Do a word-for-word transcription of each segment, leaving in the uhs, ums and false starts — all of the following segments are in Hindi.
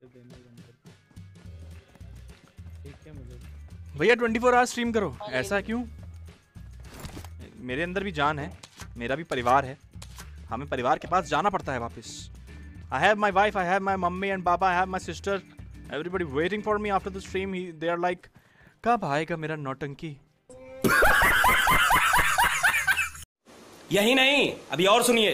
ठीक है मुझे भैया ट्वेंटी फोर आवर स्ट्रीम करो। ऐसा क्यों? मेरे अंदर भी जान है, मेरा भी परिवार है, हमें परिवार के पास जाना पड़ता है वापस। I have my wife, I have my mummy and papa, I have my sister. Everybody waiting for me after the stream. He, they are like, कब आएगा मेरा नौटंकी? यही नहीं, अभी और सुनिए।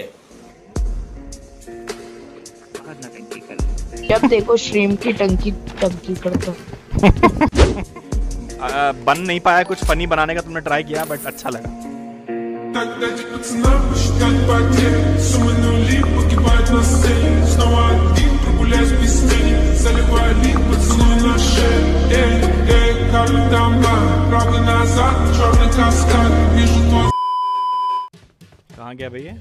जब देखो स्ट्रीम की टंकी टंकी करता। बन नहीं पाया कुछ फनी बनाने का, तुमने ट्राई किया बट अच्छा लगा। Тогда пацанам посчитать потери. Суммы нули погибают на сцене. Снова один прогуляюсь без тени. Заливай лик, поцелуй на шее. Эй, эй, карты дома. Правый назад, черный каскад. Вижу твой. कहाँ गया भैया?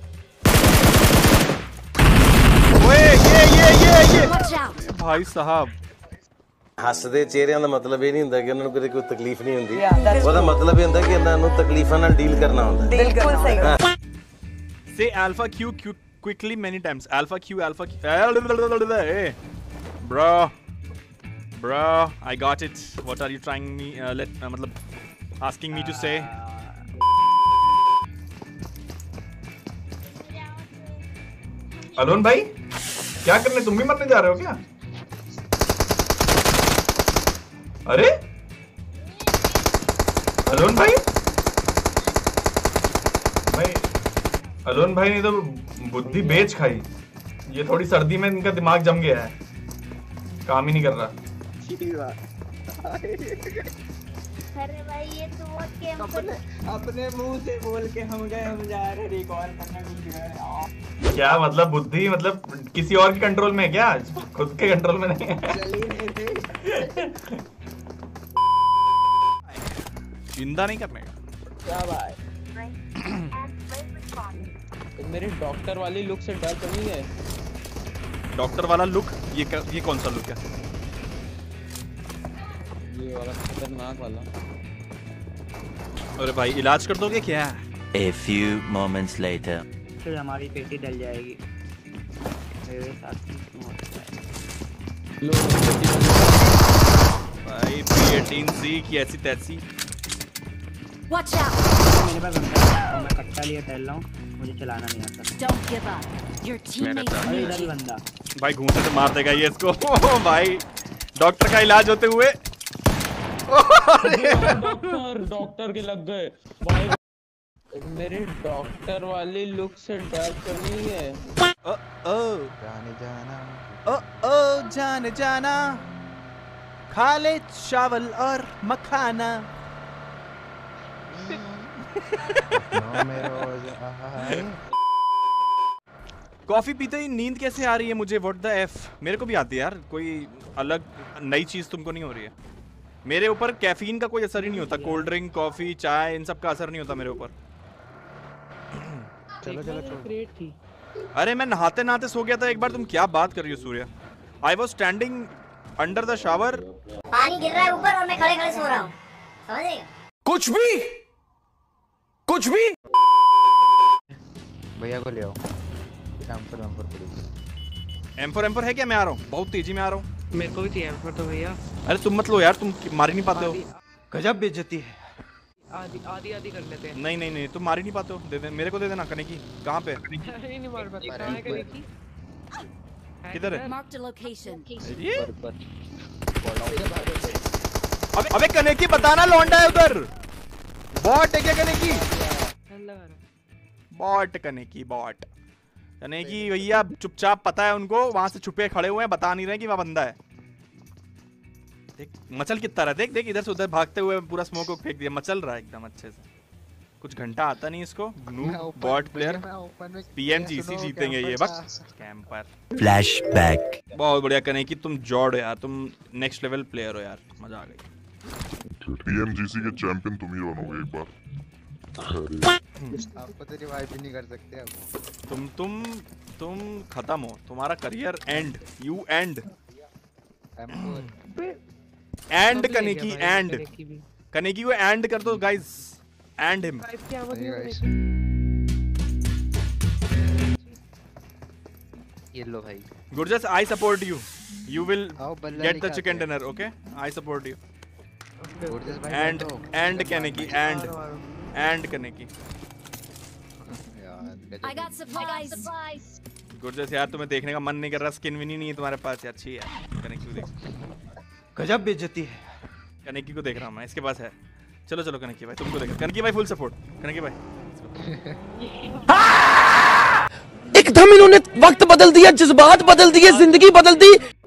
ओए ये ये ये ये भाई साहब। ਹੱਸਦੇ ਚਿਹਰਿਆਂ ਦਾ ਮਤਲਬ ਇਹ ਨਹੀਂ ਹੁੰਦਾ ਕਿ ਉਹਨਾਂ ਨੂੰ ਕੋਈ ਤਕਲੀਫ ਨਹੀਂ ਹੁੰਦੀ। ਉਹਦਾ ਮਤਲਬ ਇਹ ਹੁੰਦਾ ਕਿ ਇਹਨਾਂ ਨੂੰ ਤਕਲੀਫਾਂ ਨਾਲ ਡੀਲ ਕਰਨਾ ਹੁੰਦਾ। बिल्कुल सही। Say alpha q q quickly many times. Alpha q alpha q. Hey, bro, bro, I got it. What are you trying me? Uh, let uh, मतलब asking me to say? Alone भाई क्या करने, तुम भी मरने जा रहे हो क्या? अरे अलोन भाई भाई अलोन भाई ने तो बुद्धि बेच खाई। ये थोड़ी सर्दी में इनका दिमाग जम गया है, काम ही नहीं कर रहा। अरे भाई ये तो बहुत कैंपर अपने मुंह से बोल के हम गए, हम जा रहे रिकॉल करने भूल गए। क्या मतलब बुद्धि मतलब किसी और के कंट्रोल में है क्या? खुद के कंट्रोल में नहीं है। जिंदा नहीं करने का क्या भाई? तो मेरे डॉक्टर वाली लुक से डर तो नहीं है? डॉक्टर वाला लुक? ये ये कौन सा लुक है? ये वाला खतरनाक वाला। अरे भाई इलाज कर दोगे क्या? A few moments later. फिर हमारी पेटी डल जाएगी। मेरे साथ भाई पी एटीन सी की ऐसी तैसी। Watch out! मेरे पास बंदा है और मैं कट्टा लिए टहल रहा हूँ, मुझे चलाना नहीं आता। Don't give up. Your teammates अरे need इधर ही you. बंदा। भाई घूंसे से मार देगा ये इसको। भाई डॉक्टर का इलाज होते हुए डॉक्टर डॉक्टर के लग गए भाई। मेरे डॉक्टर वाली लुक से डर तो नहीं है? ओ ओ जाने जाना ओ ओ जाने जाना, खा ले चावल और मखाना। कॉफी पीते ही नींद कैसे आ रही है मुझे? What the F? मेरे को भी आती है यार, कोई अलग नई चीज तुमको नहीं हो रही है। मेरे ऊपर कैफीन का कोई असर ही नहीं होता। कोल्ड ड्रिंक, कॉफी, चाय, इन सब का असर नहीं होता मेरे ऊपर। चलो चलो छोड़। अरे मैं नहाते नहाते सो गया था एक बार। तुम क्या बात कर रही हो Surya? I was standing under the shower, पानी गिर रहा है ऊपर और मैं खड़े खड़े सो रहा हूँ, समझेगा? कुछ भी कुछ भी भैया को ले आओ। M four M four M four M four है क्या? मैं आ रहा हूँ, बहुत तेजी में आ रहा हूँ। मेरे को भी चाहिए एम फोर तो भैया। अरे तुम मत लो यार, तुम मार ही नहीं पाते हो। गजब बेइज्जती है। आधी आधी आधी कर लेते हैं। नहीं नहीं नहीं तुम मार ही नहीं पाते हो। दे दे मेरे को, दे देना। कने की कहाँ पे? नहीं नहीं मार पाते। कहाँ है कने की? किधर है? Marked a location. ये? अबे अबे कने की बताना, लौंडा है उधर। बॉट है क्या कने की? बॉट कने की बॉट कने की भैया चुपचाप, पता है उनको, वहां से छुपे खड़े हुए हैं, बता नहीं रहे कि वह बंदा है। देख मचल कितना रहा, देख देख इधर से उधर भागते हुए पूरा स्मोक को फेंक दिया। मचल रहा है एकदम अच्छे से। कुछ घंटा आता नहीं इसको। बॉट प्लेयर पीएमजीसी जीतेंगे ये बस कैंपर। फ्लैशबैक। बहुत बढ़िया कने की, तुम जॉड हो यार, तुम नेक्स्ट लेवल प्लेयर हो यार, मजा आ गई। पीएमजीसी के चैंपियन तुम ही बनोगे एक बार। आपको तो रिवाइव भी नहीं कर सकते अब। तुम तुम तुम खत्म हो, तुम्हारा career end, you end end कने की एंड कने की वो एंड कर दो गाइस, एंड हिम। ये लो भाई। गुरजस, I support you. You will आओ बल्ला get the लेके chicken आते dinner, okay? I support you. हैं। गुरजस भाई And बैठो। and Kaneki and and Kaneki. यार I got supplies. गुरजस यार तुम्हें देखने का मन नहीं कर रहा, स्किन भी नहीं है तुम्हारे पास यार, अच्छी है। कनेकी को देख। गजब बेइज्जती है। कनेकी को देख रहा हूँ मैं, इसके पास है। चलो चलो कनेकी भाई, तुमको देख। कनेकी भाई फुल सपोर्ट। कनेकी भाई। एकदम इन्होंने वक्त बदल दिया, जज्बात बदल दिए, जिंदगी बदल दी।